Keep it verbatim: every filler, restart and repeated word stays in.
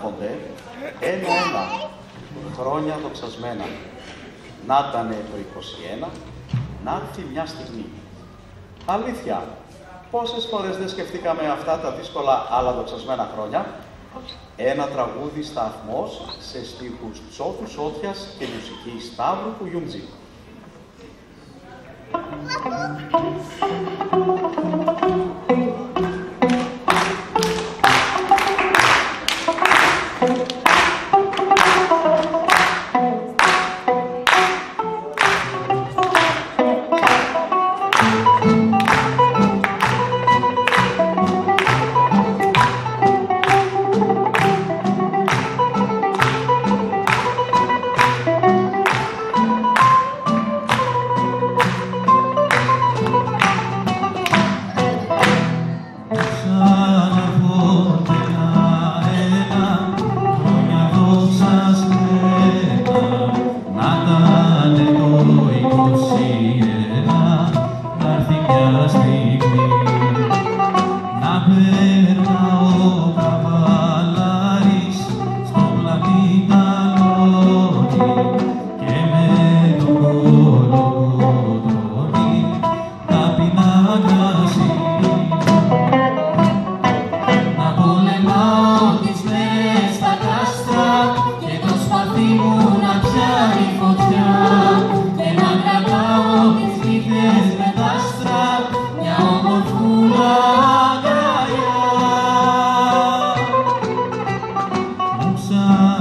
έρχονται ένα-ένα χρόνια δοξασμένα. Να ήταν το είκοσι ένα, να έρθει μια στιγμή. Αλήθεια, πόσες φορές δεν σκεφτήκαμε αυτά τα δύσκολα άλλα δοξασμένα χρόνια. Ένα τραγούδι σταθμός σε στίχους Τσόφου Σότιας και μουσική Σταύρου Κουγιουντζή. Sun.